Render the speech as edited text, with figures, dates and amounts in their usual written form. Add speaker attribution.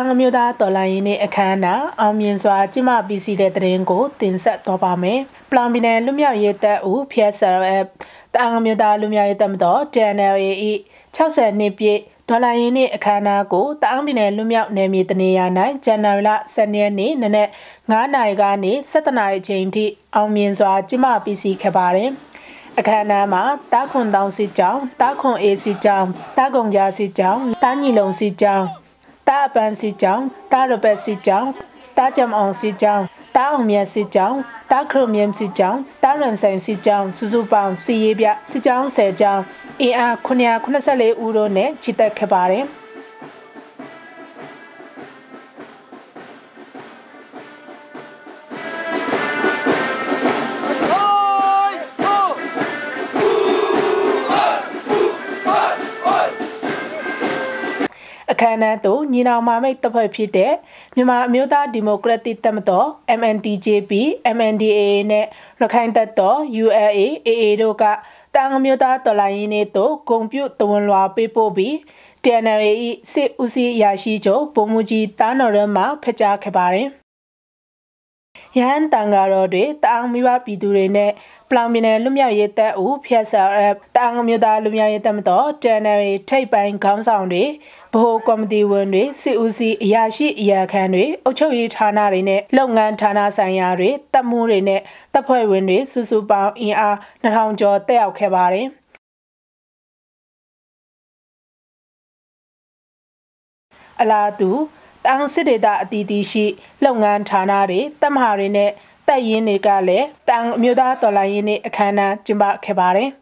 Speaker 1: အမျိုးသားတော်လှန်ရေးနေ့အခမ်းအနားအောင်မြင်စွာကျင်းပပြီးစီးတဲ့သတင်းကိုတင်ဆက်သွားပါမယ်။ပလောင်ပြည်နယ်လွတ်မြောက်ရေးတပ်ဦး PSLF တအာင်းအမျိုးသားလွတ်မြောက်ရေးတပ်မတော် TNLA 60နှစ်ပြည့်ဒေါ်လာရင်းနေ့အခမ်းအနားကိုတအာင်းပြည်နယ်လွတ်မြောက်နယ်မြေတနေရာ၌ဇန်နဝါရီလ12ရက်နေ့နနက်9နာရီကနေ17နာရီအချိန်ထိအောင်မြင်စွာကျင်းပပြီးစီးခဲ့ပါတယ်။အခမ်းအနားမှာတားခွန်တောင်စစ်ကြောင်းတားခွန်အေးစစ်ကြောင်းတားကုံကြားစစ်ကြောင်းတားညီလုံစစ်ကြောင်းတားအပန်းစစ်ကြောင်းတားရပတ်စစ်ကြောင်းတားကြံအောင်စစ်ကြောင်းတားအောင်မြတ်စစ်ကြောင်းတားခရုမြတ်စစ်ကြောင်းတားရန်ဆိုင်စစ်ကြောင်းစုစုပေါင်းစီရေးပြစစ်ကြောင်း10ကြောင်းအင်အား984ဦးတို့နဲ့ချီတက်ခဲ့ပါတယ်အခမ်းအနားသို့ညီနောင်မာမိတ်တပ်ဖွဲ့ဖြစ်တဲ့မြန်မာအမျိုးသားဒီမိုကရက်တစ်တပ်မတော် MNDJP MNDAA နဲ့ရခိုင်တပ်တော် ULA AA တို့ကတအာင်းအမျိုးသားတော်လှန်ရေးနေ့သို့ဂုဏ်ပြုတဝန်လွှာပေးပို့ပြီး TNLA စစ်ဦးစီးရာရှိချုပ်ဗိုလ်မှူးကြီးတားနော်ရမ်းမှဖျက်ကြားခဲ့ပါတယ်။ရဟန်းတန်ဃာတော်တွေတအာင်းမိဘပြည်သူတွေနဲ့ပလောင်ပြည်နယ်လွတ်မြောက်ရေးတပ်ဦး PSLF တအာင်းအမျိုးသားလွတ်မြောက်ရေးတပ်မတော် TNLA ထိပ်ပိုင်းခေါင်းဆောင်တွေဗဟိုကော်မတီဝင်တွေစစ်ဦးစီးအရာရှိအရာခံတွေအုပ်ချုပ်ရေးဌာနတွေနဲ့လုပ်ငန်းဌာနဆိုင်ရာတွေတပ်မှုတွေနဲ့တပ်ဖွဲ့ဝင်တွေစုစုပေါင်းအင်အား2000ကျော်တက်ရောက်ခဲ့ပါတယ်။အလားတူတောင်စစ်ဒေသအသီးသီးရှိလုပ်ငန်းဌာနတွေတပ်မဟာတွေနဲ့တပ်ရင်းတွေကလည်းတောင်အမျိုးသားတော်လှန်ရေးနေ့အခမ်းအနားကျင်းပခဲ့ပါတယ်။